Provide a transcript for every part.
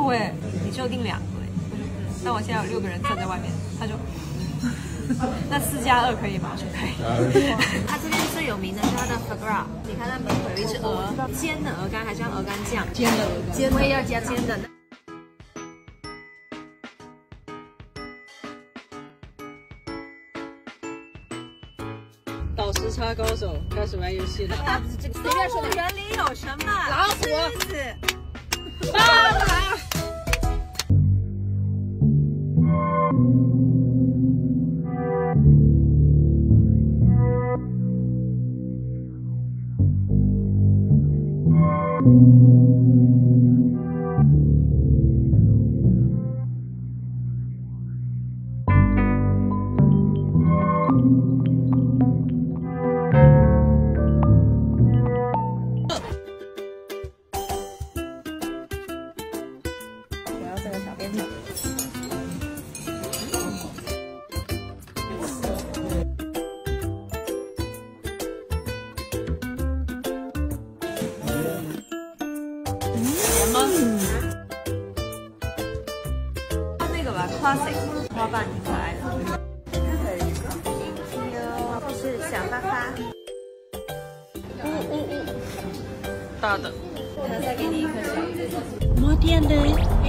哎，你只有订2个哎。我说但我现在有6个人站在外面，他就。那4+2可以吗？我说可以。它这边最有名的是它的 foie gras， 你看它门口有一只鹅，煎的鹅肝，还加鹅肝酱， 煎的鹅肝， 我也要加煎的。 倒时差高手开始玩游戏了。 这个动物园里有什么？ 老虎、 狮子、 蟑螂。 我要这个小鞭子。 什么？ 它那个吧 ，classic 花瓣挺可爱的。这是小花花。 大的。 我再给你一颗小的。 摩天的。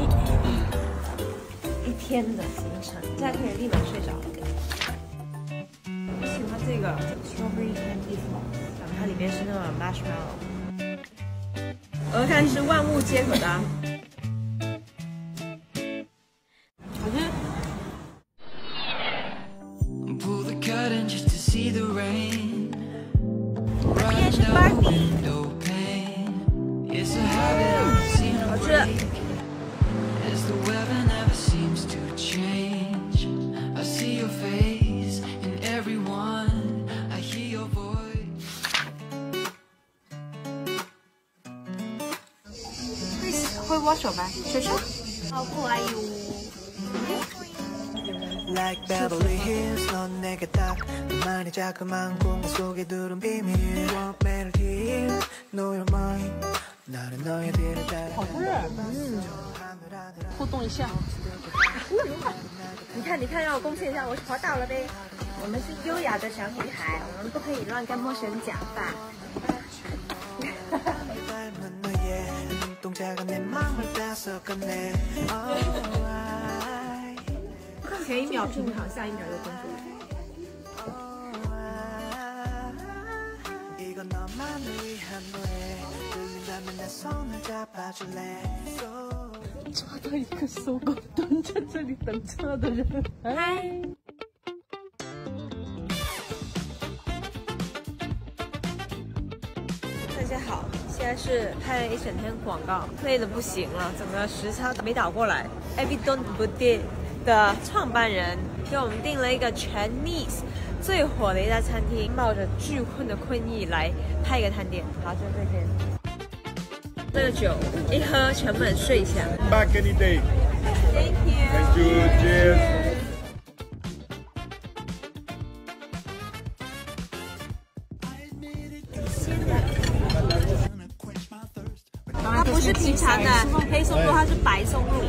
一天的行程，现在可以立马睡着了。我喜欢这个 strawberry candy， 它里面是那种 marshmallow。鹅肝是万物皆可的。好吃。今天是 Barbie。好吃。会握手吧，手手，好可爱哟。 Like Beverly Hills, 넌 내게 딱 너만의 자그마한 공간 속에 두른 비밀. Melody, know your mind. 나는 너의 뒤를 따라. 好吃，互动一下。 你看，你看，让我贡献一下，我滑倒了呗。我们是优雅的小女孩，我们不可以乱跟陌生人讲话。前1秒平躺，下1秒又工作。 抓到一个搜狗蹲在这里等车的人。 嗨。大家好，现在是拍了一整天广告，累得不行了，整个时差没倒过来。Evidon Boudet 的创办人给我们订了一个全 Nice 最火的一家餐厅，抱着巨困的困意来拍一个探店。好，就这边。这个酒一喝全部人睡一下。 Back any day. Thank you. Thank you. Cheers. 它不是平常的黑松露，它是白松露。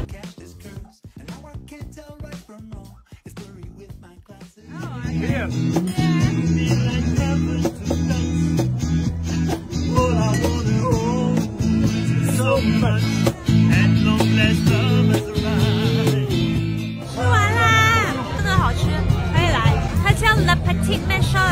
吃完啦，真的好吃，可以来。它叫 Le Petit Méchant。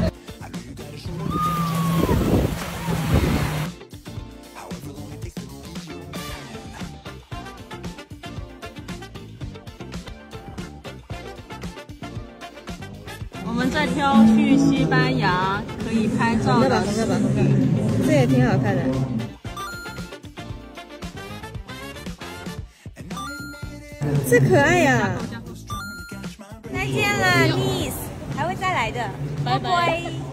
我们在挑去西班牙可以拍照的。 这也挺好看的。这可爱呀！再见了 ，Nice， 还会再来的，拜拜。